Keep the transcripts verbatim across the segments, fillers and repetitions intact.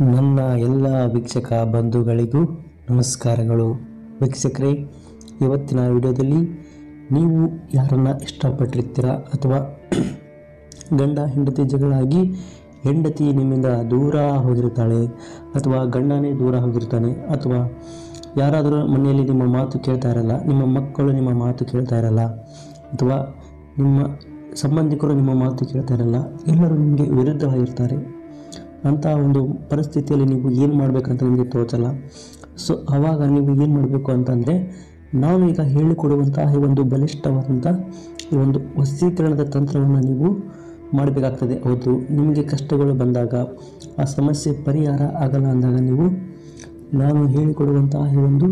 ನನ್ನ ಎಲ್ಲ ವೀಕ್ಷಕ ಬಂಧುಗಳಿಗೂ ನಮಸ್ಕಾರಗಳು. ವೀಕ್ಷಕರೇ, ಇವತ್ತಿನ ವಿಡಿಯೋದಲ್ಲಿ ನೀವು ಯಾರನ್ನು ಇಷ್ಟಪಟ್ಟಿರ್ತೀರ ಅಥವಾ ಗಂಡ ಹೆಂಡತಿ ಜಗಳಾಗಿ ಹೆಂಡತಿ ನಿಮ್ಮಿಂದ ದೂರ ಹೋಗಿರ್ತಾಳೆ ಅಥವಾ ಗಂಡನೇ ದೂರ ಹೋಗಿರ್ತಾನೆ ಅಥವಾ ಯಾರಾದರೂ ಮನೆಯಲ್ಲಿ ನಿಮ್ಮ ಮಾತು ಕೇಳ್ತಾ ಇರಲ್ಲ, ನಿಮ್ಮ ಮಕ್ಕಳು ನಿಮ್ಮ ಮಾತು ಕೇಳ್ತಾ ಇರಲ್ಲ ಅಥವಾ ನಿಮ್ಮ ಸಂಬಂಧಿಕರು ನಿಮ್ಮ ಮಾತು ಕೇಳ್ತಾ ಇರಲ್ಲ, ಎಲ್ಲರೂ ನಿಮಗೆ ವಿರುದ್ಧವಾಗಿರ್ತಾರೆ. ಅಂಥ ಒಂದು ಪರಿಸ್ಥಿತಿಯಲ್ಲಿ ನೀವು ಏನು ಮಾಡಬೇಕಂತ ನಿಮಗೆ ತೋಚಲ್ಲ. ಸೊ ಆವಾಗ ನೀವು ಏನು ಮಾಡಬೇಕು ಅಂತಂದರೆ, ನಾನು ಈಗ ಹೇಳಿಕೊಡುವಂತಹ ಈ ಒಂದು ಬಲಿಷ್ಠವಾದಂಥ ಈ ಒಂದು ವಶೀಕರಣದ ತಂತ್ರವನ್ನು ನೀವು ಮಾಡಬೇಕಾಗ್ತದೆ. ಹೌದು, ನಿಮಗೆ ಕಷ್ಟಗಳು ಬಂದಾಗ, ಆ ಸಮಸ್ಯೆ ಪರಿಹಾರ ಆಗಲ್ಲ ಅಂದಾಗ ನೀವು ನಾನು ಹೇಳಿಕೊಡುವಂತಹ ಈ ಒಂದು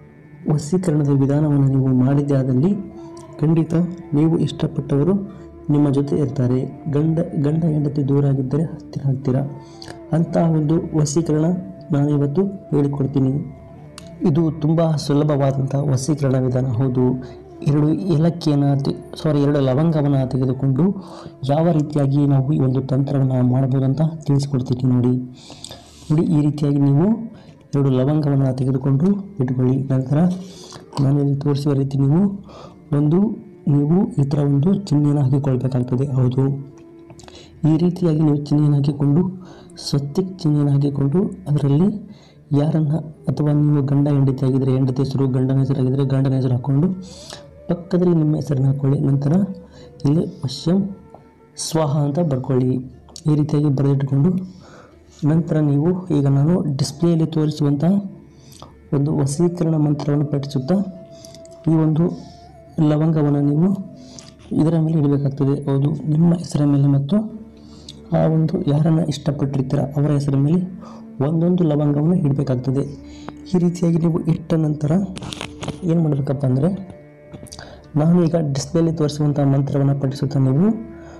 ವಶೀಕರಣದ ವಿಧಾನವನ್ನು ನೀವು ಮಾಡಿದ್ದೇ ಆದಲ್ಲಿ ಖಂಡಿತ ನೀವು ಇಷ್ಟಪಟ್ಟವರು ನಿಮ್ಮ ಜೊತೆ ಇರ್ತಾರೆ. ಗಂಡ ಗಂಡ ಹೆಂಡತಿ ದೂರ ಆಗಿದ್ದರೆ ಹತ್ತಿರ ಆಗ್ತೀರಾ. ಅಂಥ ಒಂದು ವಶೀಕರಣ ನಾನು ಇವತ್ತು ಹೇಳಿಕೊಡ್ತೀನಿ. ಇದು ತುಂಬ ಸುಲಭವಾದಂಥ ವಶೀಕರಣ ವಿಧಾನ. ಹೌದು, ಎರಡು ಏಲಕ್ಕಿಯನ್ನು ಸಾರಿ ಎರಡು ಲವಂಗವನ್ನು ತೆಗೆದುಕೊಂಡು ಯಾವ ರೀತಿಯಾಗಿ ನಾವು ಈ ಒಂದು ತಂತ್ರವನ್ನು ಮಾಡ್ಬೋದು ಅಂತ ತಿಳಿಸ್ಕೊಡ್ತೀನಿ. ನೋಡಿ ನೋಡಿ ಈ ರೀತಿಯಾಗಿ ನೀವು ಎರಡು ಲವಂಗವನ್ನು ತೆಗೆದುಕೊಂಡು ಇಟ್ಕೊಳ್ಳಿ. ನಂತರ ನಾನಿಲ್ಲಿ ತೋರಿಸುವ ರೀತಿ ನೀವು ಒಂದು ನೀವು ಈ ಥರ ಒಂದು ಚಿಹ್ನೆಯನ್ನು ಹಾಕಿಕೊಳ್ಬೇಕಾಗ್ತದೆ. ಹೌದು, ಈ ರೀತಿಯಾಗಿ ನೀವು ಚಿಹ್ನೆಯನ್ನು ಹಾಕಿಕೊಂಡು ಸ್ವಸ್ತಿಕ್ ಚಿಹ್ನೆಯನ್ನು ಹಾಕಿಕೊಂಡು ಅದರಲ್ಲಿ ಯಾರನ್ನು ಅಥವಾ ನೀವು ಗಂಡ ಹೆಂಡತಿ ಆಗಿದ್ದರೆ ಹೆಂಡತಿ ಹೆಸರು, ಗಂಡನ ಹೆಸರಾಗಿದ್ದರೆ ಗಂಡನ ಹೆಸರು ಹಾಕ್ಕೊಂಡು ಪಕ್ಕದಲ್ಲಿ ನಿಮ್ಮ ಹೆಸರನ್ನು ಹಾಕ್ಕೊಳ್ಳಿ. ನಂತರ ಇಲ್ಲಿ ವಶ್ಯಂ ಸ್ವಾಹ ಅಂತ ಬರ್ಕೊಳ್ಳಿ. ಈ ರೀತಿಯಾಗಿ ಬರೆದಿಟ್ಟುಕೊಂಡು ನಂತರ ನೀವು ಈಗ ನಾನು ಡಿಸ್ಪ್ಲೇಯಲ್ಲಿ ತೋರಿಸುವಂಥ ಒಂದು ವಶೀಕರಣ ಮಂತ್ರವನ್ನು ಪಠಿಸುತ್ತಾ ಈ ಒಂದು ಲವಂಗವನ್ನು ನೀವು ಇದರ ಮೇಲೆ ಇಡಬೇಕಾಗ್ತದೆ. ಹೌದು, ನಿಮ್ಮ ಹೆಸರ ಮೇಲೆ ಮತ್ತು ಆ ಒಂದು ಯಾರನ್ನು ಇಷ್ಟಪಟ್ಟಿರ್ತೀರ ಅವರ ಹೆಸರ ಮೇಲೆ ಒಂದೊಂದು ಲವಂಗವನ್ನು ಇಡಬೇಕಾಗ್ತದೆ. ಈ ರೀತಿಯಾಗಿ ನೀವು ಇಟ್ಟ ನಂತರ ಏನು ಮಾಡಬೇಕಪ್ಪ ಅಂದರೆ, ನಾನು ಈಗ ಡಿಸ್ಪ್ಲೇಲಿ ತೋರಿಸುವಂಥ ಮಂತ್ರವನ್ನು ಪಠಿಸುತ್ತಾ ನೀವು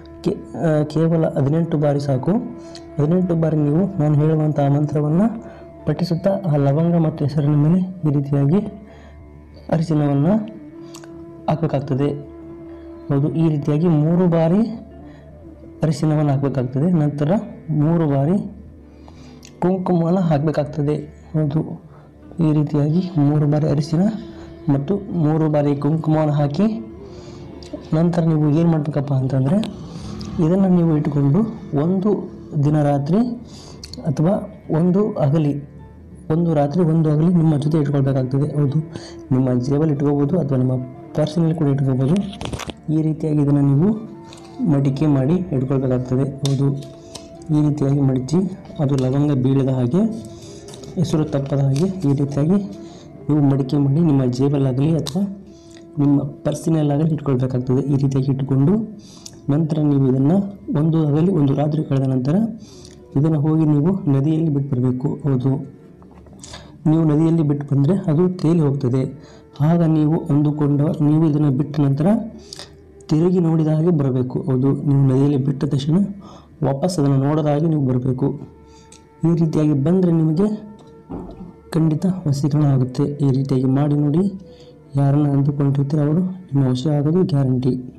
ಕೇವಲ ಹದಿನೆಂಟು ಬಾರಿ ಸಾಕು. ಹದಿನೆಂಟು ಬಾರಿ ನೀವು ನಾನು ಹೇಳುವಂಥ ಮಂತ್ರವನ್ನು ಪಠಿಸುತ್ತಾ ಆ ಲವಂಗ ಮತ್ತು ಹೆಸರಿನ ಮೇಲೆ ಈ ರೀತಿಯಾಗಿ ಅರಿಶಿನವನ್ನು ಹಾಕಬೇಕಾಗ್ತದೆ. ಹೌದು, ಈ ರೀತಿಯಾಗಿ ಮೂರು ಬಾರಿ ಅರಿಶಿನವನ್ನು ಹಾಕಬೇಕಾಗ್ತದೆ. ನಂತರ ಮೂರು ಬಾರಿ ಕುಂಕುಮವನ್ನು ಹಾಕಬೇಕಾಗ್ತದೆ. ಹೌದು, ಈ ರೀತಿಯಾಗಿ ಮೂರು ಬಾರಿ ಅರಿಶಿನ ಮತ್ತು ಮೂರು ಬಾರಿ ಕುಂಕುಮವನ್ನು ಹಾಕಿ ನಂತರ ನೀವು ಏನು ಮಾಡಬೇಕಪ್ಪ ಅಂತಂದರೆ, ಇದನ್ನು ನೀವು ಇಟ್ಟುಕೊಂಡು ಒಂದು ದಿನ ರಾತ್ರಿ ಅಥವಾ ಒಂದು ಹಗಲಿ ಒಂದು ರಾತ್ರಿ ಒಂದು ಹಗಲಿ ನಿಮ್ಮ ಜೊತೆ ಇಟ್ಕೊಳ್ಬೇಕಾಗ್ತದೆ. ಹೌದು, ನಿಮ್ಮ ಜೇಬಲ್ಲಿ ಇಟ್ಕೋಬೋದು ಅಥವಾ ನಿಮ್ಮ ಪರ್ಸನಲ್ಲಿ ಕೂಡ ಇಟ್ಕೋಬೋದು. ಈ ರೀತಿಯಾಗಿ ಇದನ್ನು ನೀವು ಮಡಿಕೆ ಮಾಡಿ ಇಟ್ಕೊಳ್ಬೇಕಾಗ್ತದೆ. ಹೌದು, ಈ ರೀತಿಯಾಗಿ ಮಡಿಚಿ ಅದು ಲವಂಗ ಬೀಳದ ಹಾಗೆ, ಹೆಸರು ತಪ್ಪದ ಹಾಗೆ ಈ ರೀತಿಯಾಗಿ ನೀವು ಮಡಿಕೆ ಮಾಡಿ ನಿಮ್ಮ ಜೇಬಲ್ಲಾಗಲಿ ಅಥವಾ ನಿಮ್ಮ ಪರ್ಸಿನಲ್ಲಾಗಲಿ ಇಟ್ಕೊಳ್ಬೇಕಾಗ್ತದೆ. ಈ ರೀತಿಯಾಗಿ ಇಟ್ಟುಕೊಂಡು ನಂತರ ನೀವು ಇದನ್ನು ಒಂದು ಹಗಲಿ ಒಂದು ರಾತ್ರಿ ಕಳೆದ ನಂತರ ಇದನ್ನು ಹೋಗಿ ನೀವು ನದಿಯಲ್ಲಿ ಬಿಟ್ಟು ಬರಬೇಕು. ಹೌದು, ನೀವು ನದಿಯಲ್ಲಿ ಬಿಟ್ಟು ಬಂದರೆ ಅದು ತೇಲಿ ಹೋಗ್ತದೆ. ಆಗ ನೀವು ಅಂದುಕೊಂಡ ನೀವು ಇದನ್ನು ಬಿಟ್ಟ ನಂತರ ತಿರುಗಿ ನೋಡಿದ ಹಾಗೆ ಬರಬೇಕು. ಹೌದು, ನೀವು ನದಿಯಲ್ಲಿ ಬಿಟ್ಟ ತಕ್ಷಣ ವಾಪಸ್ ಅದನ್ನು ನೋಡದ ಹಾಗೆ ನೀವು ಬರಬೇಕು. ಈ ರೀತಿಯಾಗಿ ಬಂದರೆ ನಿಮಗೆ ಖಂಡಿತ ವಶೀಕರಣ ಆಗುತ್ತೆ. ಈ ರೀತಿಯಾಗಿ ಮಾಡಿ ನೋಡಿ, ಯಾರನ್ನು ಅಂದುಕೊಂಡಿರ್ತೀರ ಅವರು ನಿಮ್ಮ ವಶ ಆಗೋದು ಗ್ಯಾರಂಟಿ.